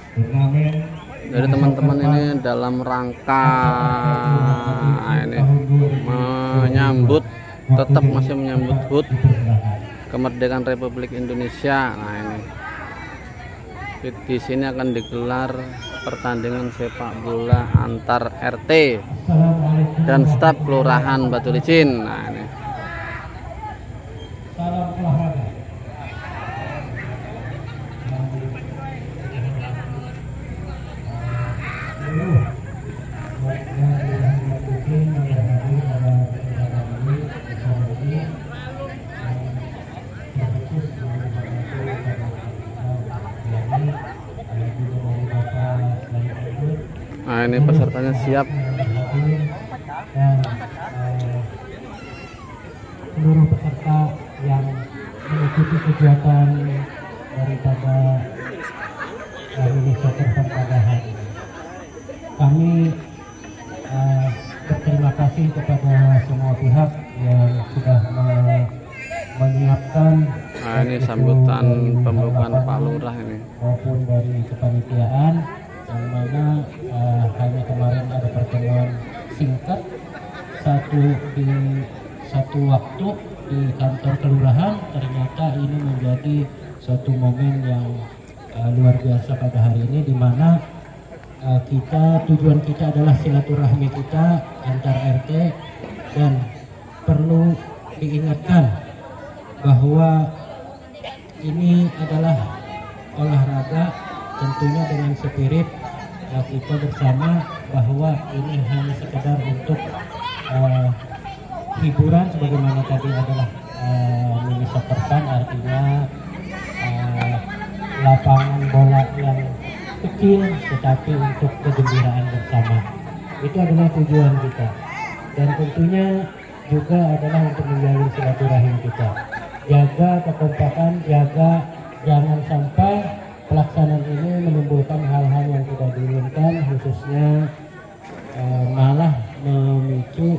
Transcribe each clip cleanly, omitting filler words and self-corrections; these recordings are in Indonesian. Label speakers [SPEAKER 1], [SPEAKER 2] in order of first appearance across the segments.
[SPEAKER 1] Jadi teman-teman ini dalam rangka ini menyambut, tetap masih menyambut HUT kemerdekaan Republik Indonesia. Nah ini di sini akan digelar pertandingan sepak bola antar RT dan staf kelurahan Batu Licin. Nah ini ini pesertanya siap.
[SPEAKER 2] Seluruh peserta yang mengikuti kegiatan daripada mini soccer pada hari ini, kami berterima kasih kepada semua pihak yang sudah menyiapkan.
[SPEAKER 1] Nah ini sambutan pembukaan Pak Lurah ini
[SPEAKER 2] maupun dari kepanitiaan, yang mana hanya kemarin ada pertemuan singkat satu waktu di kantor kelurahan. Ternyata ini menjadi suatu momen yang luar biasa pada hari ini, di mana tujuan kita adalah silaturahmi kita antar RT, dan perlu diingatkan bahwa ini adalah olahraga tentunya dengan spirit kita bersama, bahwa ini hanya sekedar untuk hiburan, sebagaimana tadi adalah mini soccer fun, artinya lapangan bola yang kecil tetapi untuk kegembiraan bersama. Itu adalah tujuan kita, dan tentunya juga adalah untuk menjalin silaturahim kita. Jaga kekompakan, jaga jangan sampai pelaksanaan ini menimbulkan hal-hal yang tidak diinginkan, khususnya malah memicu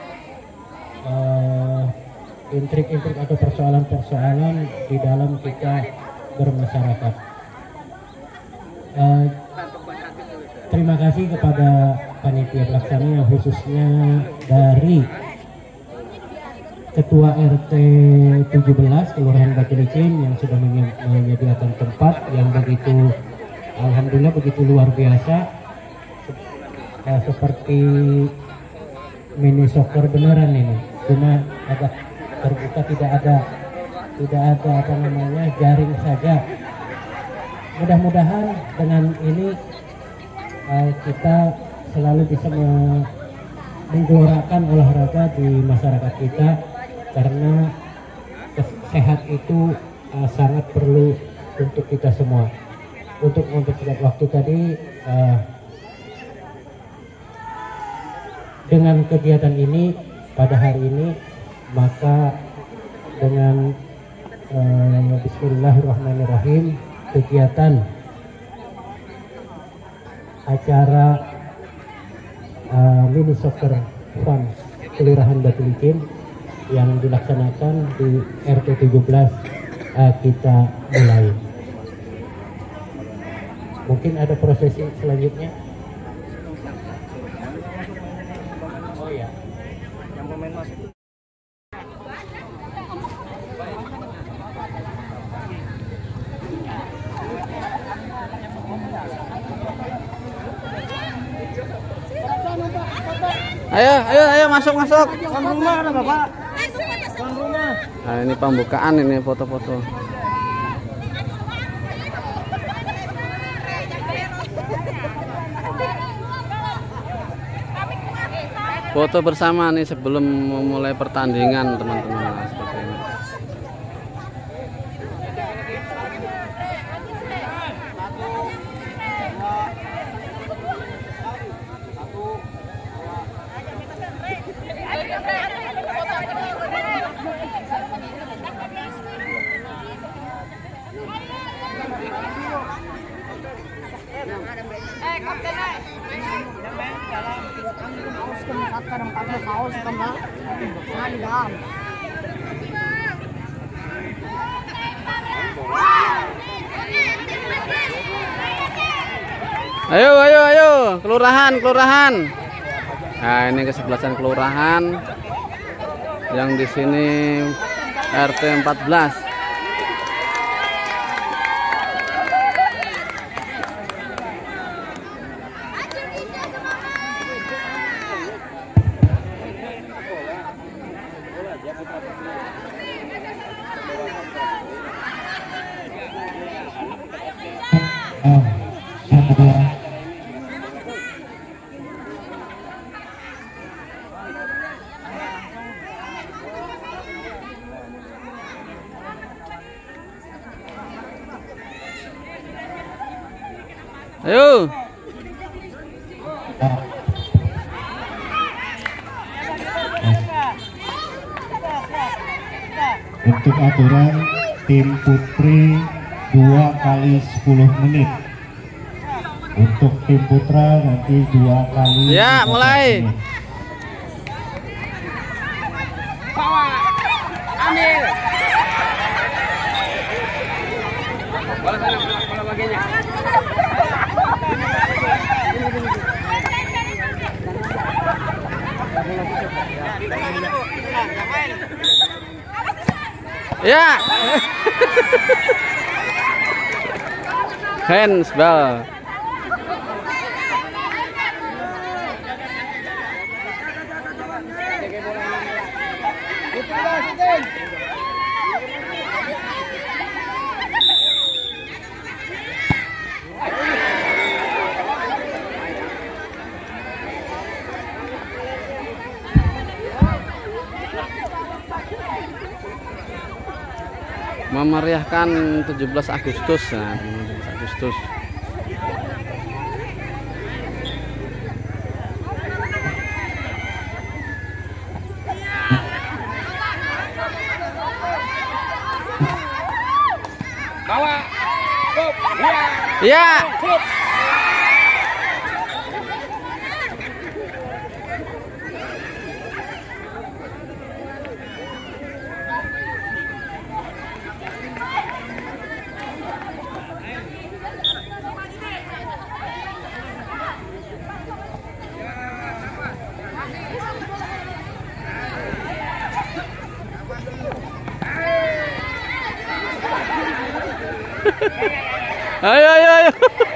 [SPEAKER 2] intrik-intrik atau persoalan-persoalan di dalam kita bermasyarakat. Terima kasih kepada panitia pelaksana, yang khususnya dari Ketua RT 17 Kelurahan Batu Licin yang sudah menyediakan tempat yang begitu, alhamdulillah begitu luar biasa, seperti mini soccer beneran ini, cuma agak terbuka, tidak ada apa namanya, jaring saja. Mudah-mudahan dengan ini kita selalu bisa menggelorakan olahraga di masyarakat kita, karena sehat itu sangat perlu untuk kita semua. Untuk mempersingkat waktu tadi, dengan kegiatan ini pada hari ini, maka dengan bismillahirrahmanirrahim, kegiatan acara mini soccer fun Kelurahan Batu Licin yang dilaksanakan di RT 17 kita mulai. Mungkin ada prosesi selanjutnya. Oh ya, yang pemain masuk.
[SPEAKER 1] Ayo masuk.
[SPEAKER 2] Tuan rumah ada Bapak. Tuan rumah.
[SPEAKER 1] Nah ini pembukaan, ini foto-foto. Foto bersama nih sebelum memulai pertandingan teman-teman. Nah, seperti ini. Ayo, ayo, ayo, kelurahan, kelurahan. Nah, ini kesebelasan kelurahan yang di sini RT 14. Ayo.
[SPEAKER 2] Untuk aturan tim putri 2 kali 10 menit. Untuk tim putra nanti 2 kali.
[SPEAKER 1] Ya, mulai.
[SPEAKER 2] Menit.
[SPEAKER 3] Bawa, ambil. Bola sana, bola bagiannya.
[SPEAKER 1] Ya. Handsball. Memeriahkan 17 Agustus. Nah, 17 Agustus.
[SPEAKER 3] Bawa. Stop. Ya.
[SPEAKER 1] Ya.
[SPEAKER 3] Stop.
[SPEAKER 1] Ayo, ayo, ayo.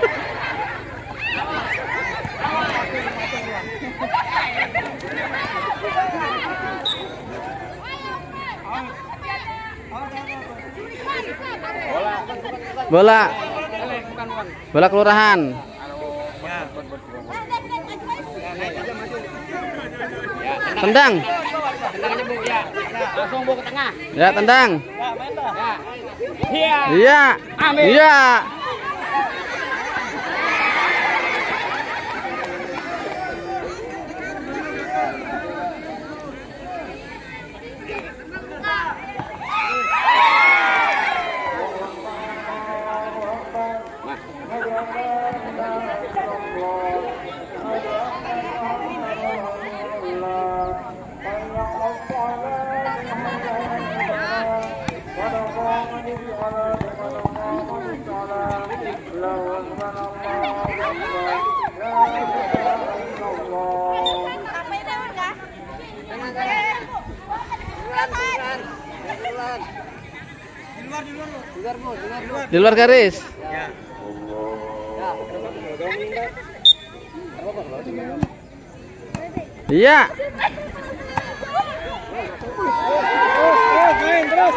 [SPEAKER 1] Bola. Bola kelurahan. Tendang.
[SPEAKER 3] Tendang aja, Bu. Ya. Langsung Bu ke tengah.
[SPEAKER 1] Ya, tendang.
[SPEAKER 3] Ya. Iya.
[SPEAKER 1] Iya.
[SPEAKER 3] Ambil.
[SPEAKER 1] Iya. Di luar garis. Iya.
[SPEAKER 3] Main terus.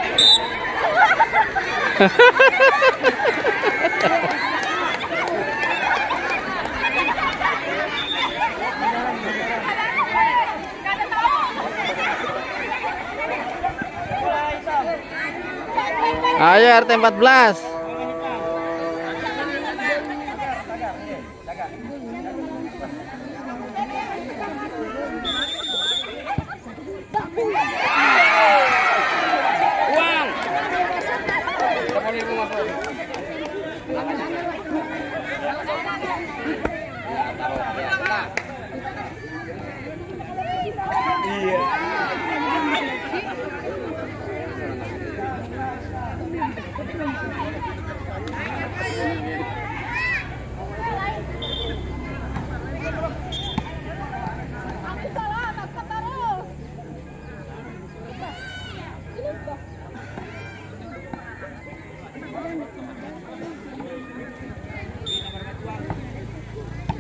[SPEAKER 1] Ayo RT 14.
[SPEAKER 3] Uang. Iya.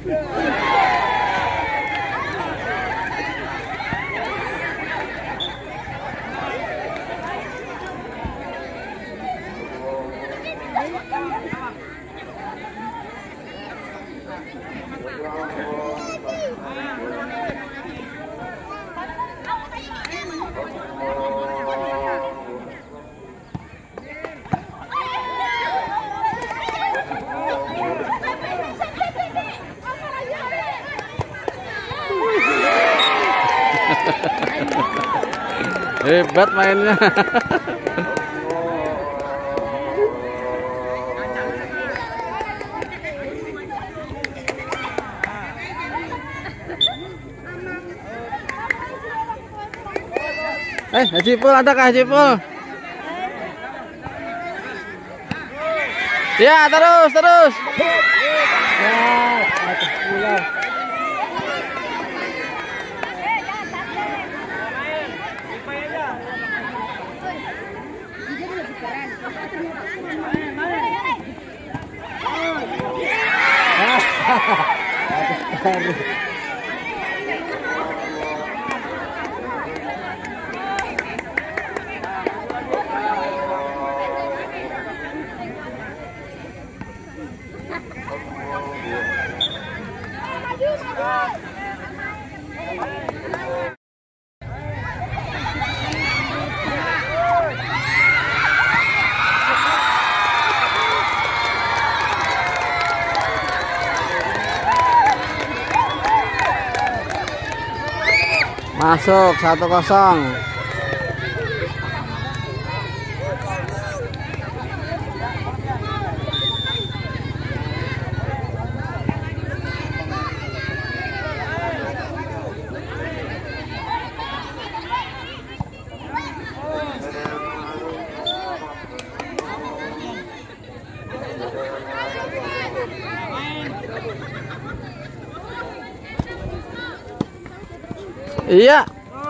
[SPEAKER 1] Hebat mainnya. Haji Pul, ada kah Haji Pul? Ya, terus. Masuk 1-0. Iya.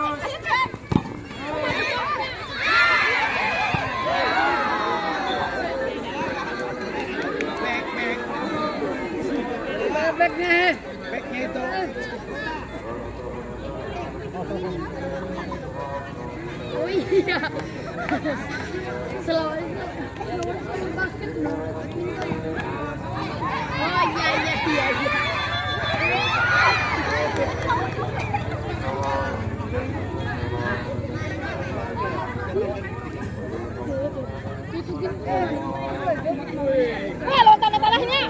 [SPEAKER 3] Backnya itu.
[SPEAKER 4] Oh iya. Selalu basket. Oh iya. Lo tanah-tanahnya.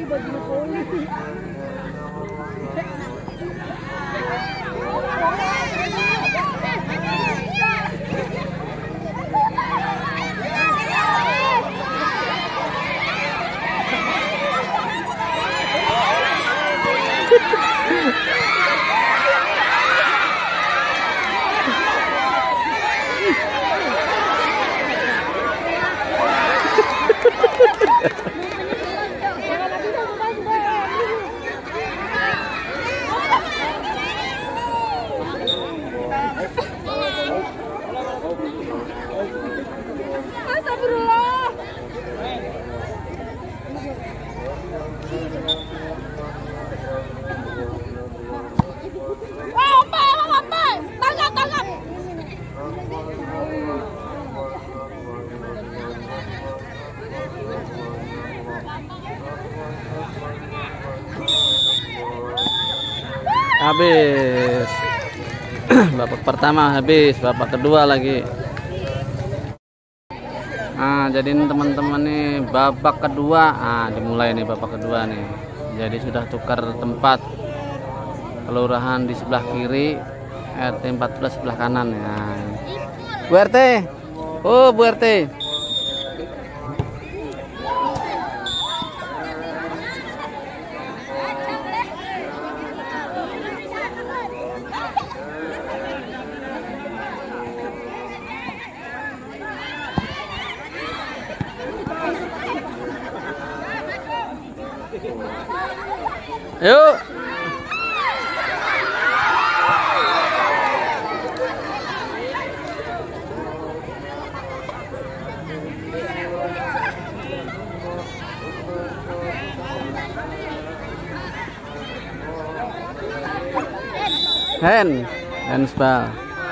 [SPEAKER 1] Habis. Babak pertama habis, babak kedua lagi. Nah, jadi teman-teman nih babak kedua, dimulai nih babak kedua nih. Jadi sudah tukar tempat. Kelurahan di sebelah kiri, RT 14 sebelah kanan ya. Bu RT. Oh, Bu RT. Yuk. Handsball.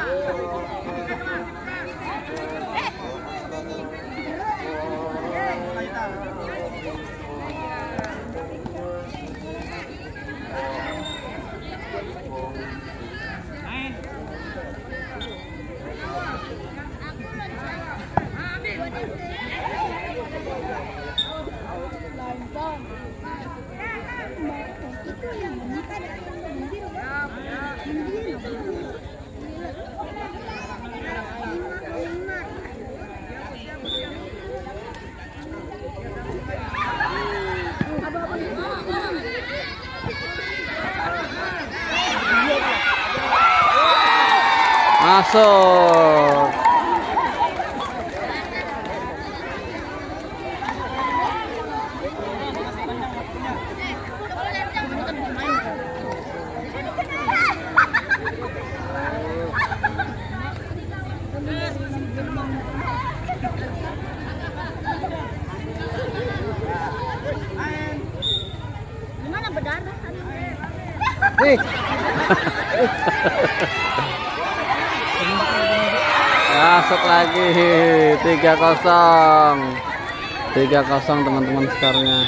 [SPEAKER 1] Masuk.
[SPEAKER 4] Gimana berdarah?
[SPEAKER 1] Masuk lagi 3-0. 3-0 teman-teman skornya.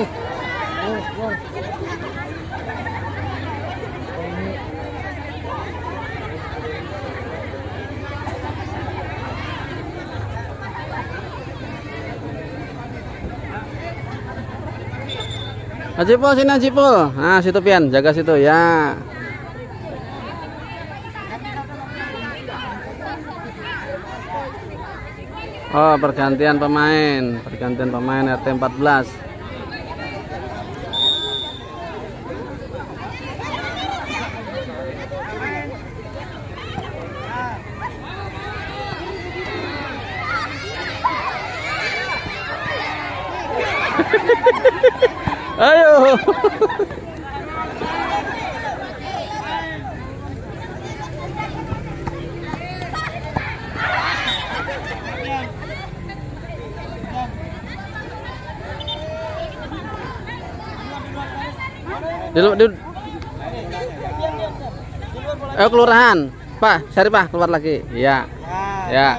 [SPEAKER 1] Ajipo sini Ajipo. Nah, situ Pian, jaga situ ya. Oh, pergantian pemain RT 14. Ayo. Ayo kelurahan, Pak, cari Pak, keluar lagi. Iya. Ya.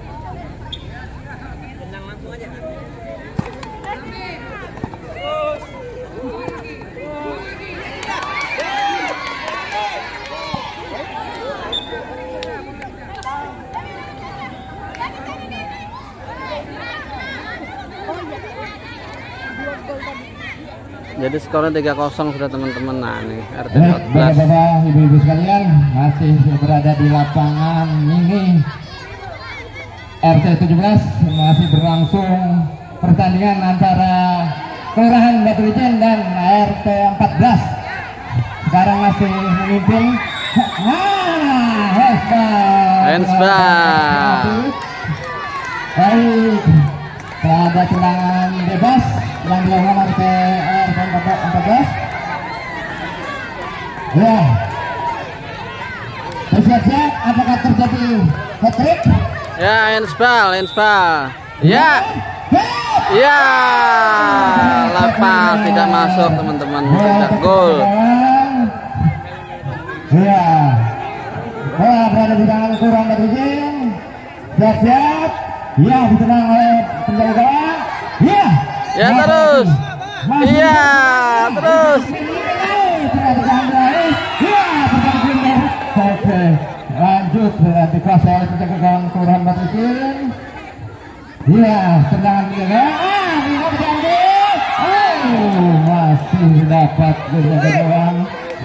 [SPEAKER 1] Jadi skornya 3-0 sudah teman-teman. Nah nih RT 14.
[SPEAKER 2] Bapak-bapak, ibu-ibu sekalian, masih berada di lapangan ini RT 17, masih berlangsung pertandingan antara Kelurahan Batu Licin dan RT 14. Sekarang masih memimpin.
[SPEAKER 1] Handsball.
[SPEAKER 2] Baik, ada tendangan bebas yang dilakukan RT 14. Ya, bersiap-siap. Apakah terjadi hat-trick?
[SPEAKER 1] Ya, handsball. Ya. Ya, lepas, tidak masuk teman-teman, tidak gol.
[SPEAKER 2] Ya, berada di tangan Kelurahan Batu Licin. Siap-siap. Ya, ditenang oleh penjaga gawang. Ya.
[SPEAKER 1] Ya terus. Iya, terus.
[SPEAKER 2] Oke, lanjut dikuasai oleh penjaga gawang Kelurahan Batu Licin. Iya, tendangan penjaga. Masih dapat penjaga gawang.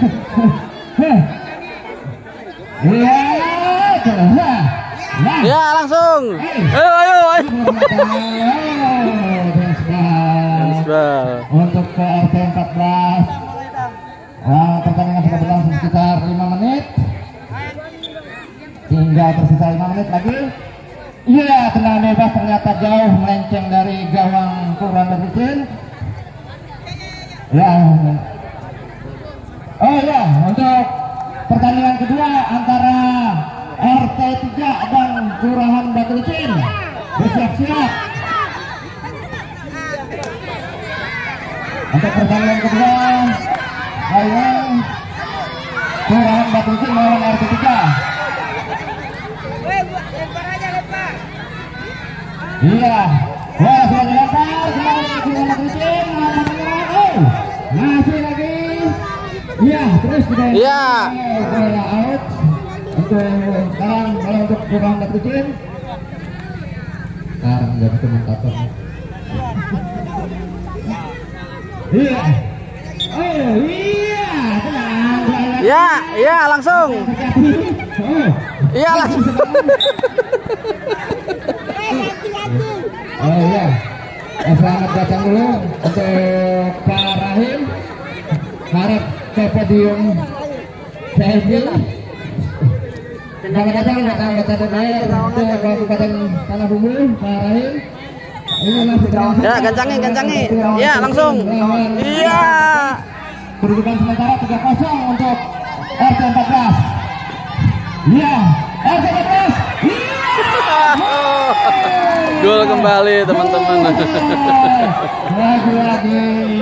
[SPEAKER 2] Iya,
[SPEAKER 1] Ya, langsung. Ayo. Handsball.
[SPEAKER 2] Untuk ke RT 14. Pertandingan sudah berlangsung sekitar 5 menit. Tinggal tersisa 5 menit lagi. Iya, tendangan bebas ternyata jauh melenceng dari gawang Kelurahan Batu Licin. Ya. Oh ya, untuk pertandingan kedua antara RT 3 dan Kelurahan Batu Licin, bersiap-siap. Untuk pertandingan kedua, ayo. Kelurahan Batu Licin melawan RT 3. Iya, bola sudah dilempar kembali ke Kelurahan Batu Licin, masih lagi. Iya, terus kita bola out untuk sekarang bola untuk Kelurahan Batu Licin. Sekarang jadi komentator. Iya. Oh iya, tenang.
[SPEAKER 1] Iya langsung. Iya langsung.
[SPEAKER 2] Oh iya. Selamat datang dulu untuk Pak Rahim. Harap ke podium PSG. Selamat datang anggota DPR untuk Kabupaten Tanah Bumbu, Pak Rahim.
[SPEAKER 1] Ya, kencangin. Ya, langsung. Iya.
[SPEAKER 2] Kedudukan sementara 3-0 untuk RT 14. Iya, RT 14.
[SPEAKER 1] Gol kembali, teman-teman.
[SPEAKER 2] Lagi-lagi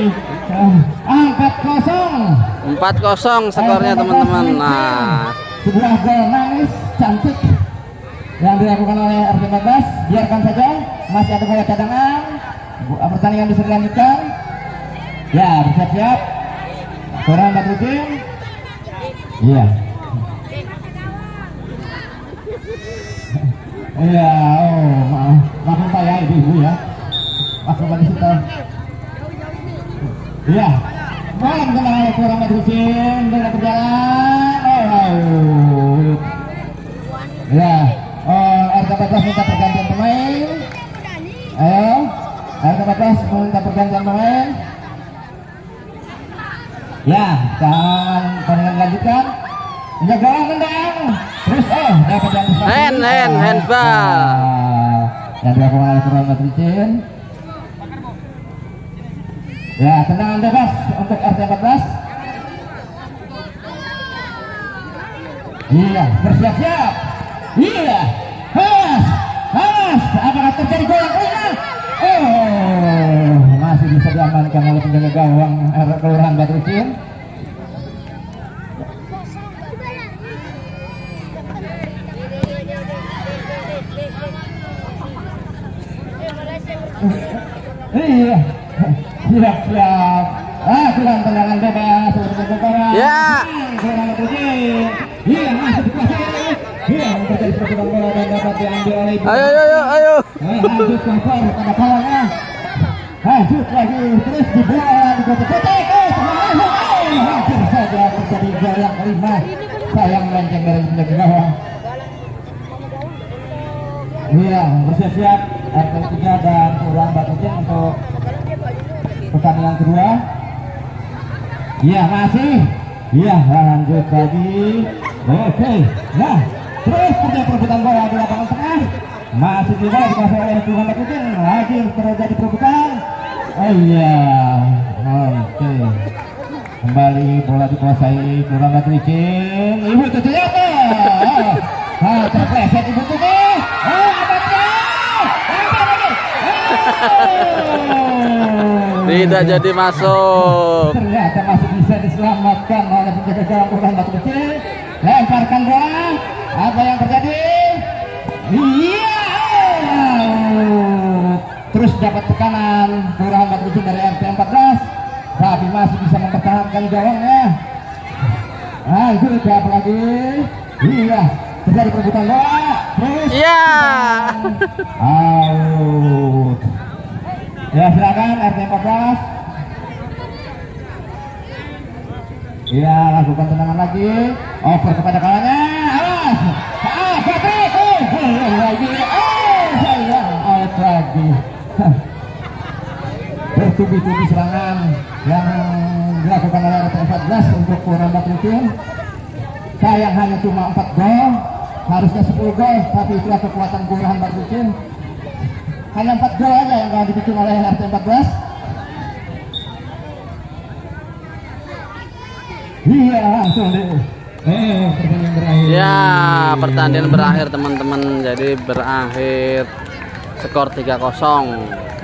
[SPEAKER 2] 4-0.
[SPEAKER 1] 4-0 skornya, teman-teman. Nah,
[SPEAKER 2] sebuah gol manis cantik yang dilakukan oleh RT 14. Biarkan saja, masih ada bola cadangan. Pertandingan bisa dilanjutkan. Ya, bersiap-siap. Kelurahan Batu Licin. Iya. Iya, oh maafin Pak ya, ibu ya. Masuk di situ. Iya. Bola kembali oleh Kelurahan Batu Licin dengan berjalan. Ya. RT 14 minta pergantian pemain. Ayo, RT 14 minta pergantian pemain. Ya, pertandingan dilanjutkan. Menjaga nendang. Terus dapat yang
[SPEAKER 1] handball.
[SPEAKER 2] Yang dilakukan oleh Kelurahan Batu Licin. Ya, tendangan bebas untuk RT 14. Iya, bersiap-siap. Iya, Mas, apakah terjadi gol yang kelima? Masih bisa diamankan oleh penjaga gawang Kelurahan Batu Licin. Iya, siap. Kurang tendangan bebas untuk Kelurahan.
[SPEAKER 1] Ya.
[SPEAKER 2] Kelurahan Batu Licin. Iya, masih dikuasai. Iya, terjadi perputaran bola dan dapat diambil oleh
[SPEAKER 1] Ayo.
[SPEAKER 2] lanjut cover pada kawannya. Lanjut lagi, terus dibola dikotek-kotek. Hampir saja terjadi gol yang kelima. Sayang melenceng dari penjaga gawang. Iya, bersiap-siap RT 3 dan Kelurahan Batu Licin untuk pertandingan kedua. Iya, masih. Iya, lanjut lagi. Oke, nah terus terjadi perebutan bola di lapangan tengah. Masih juga dikuasai oleh Kelurahan Batu Licin. Lagi terjadi perebutan. Oh iya, oke. Kembali bola dikuasai Kelurahan Batu Licin. Ibu Tuti apa? Terpleset Ibu Tuti.
[SPEAKER 1] Tidak jadi masuk.
[SPEAKER 2] Ternyata masih bisa diselamatkan oleh penjaga gawang Kelurahan Batu Licin. Lemparkan bola. Apa yang terjadi? Iya. Terus dapat tekanan Kelurahan Batu Licin dari RT 14. Tapi masih bisa mempertahankan gawangnya. Lanjut apa lagi? Iya. Terjadi perebutan bola. Terus.
[SPEAKER 1] Iya.
[SPEAKER 2] Out. Ya, silakan RT 14. Ya, lakukan tendangan lagi. Over kepada kawannya. Awas. Patrick. Lagi. Sayang. Out lagi. Bertubi-tubi serangan yang dilakukan oleh RT 14 untuk Kelurahan Batu Licin. Sayang hanya cuma 4 gol. Harusnya 10 gol, tapi itulah kekuatan Kelurahan Batu Licin. Hanya 4 gol aja yang akan dibikin oleh RT 14. Iya, langsung deh. Pertandingan berakhir.
[SPEAKER 1] Ya, pertandingan berakhir, teman-teman. Jadi berakhir skor 3-0.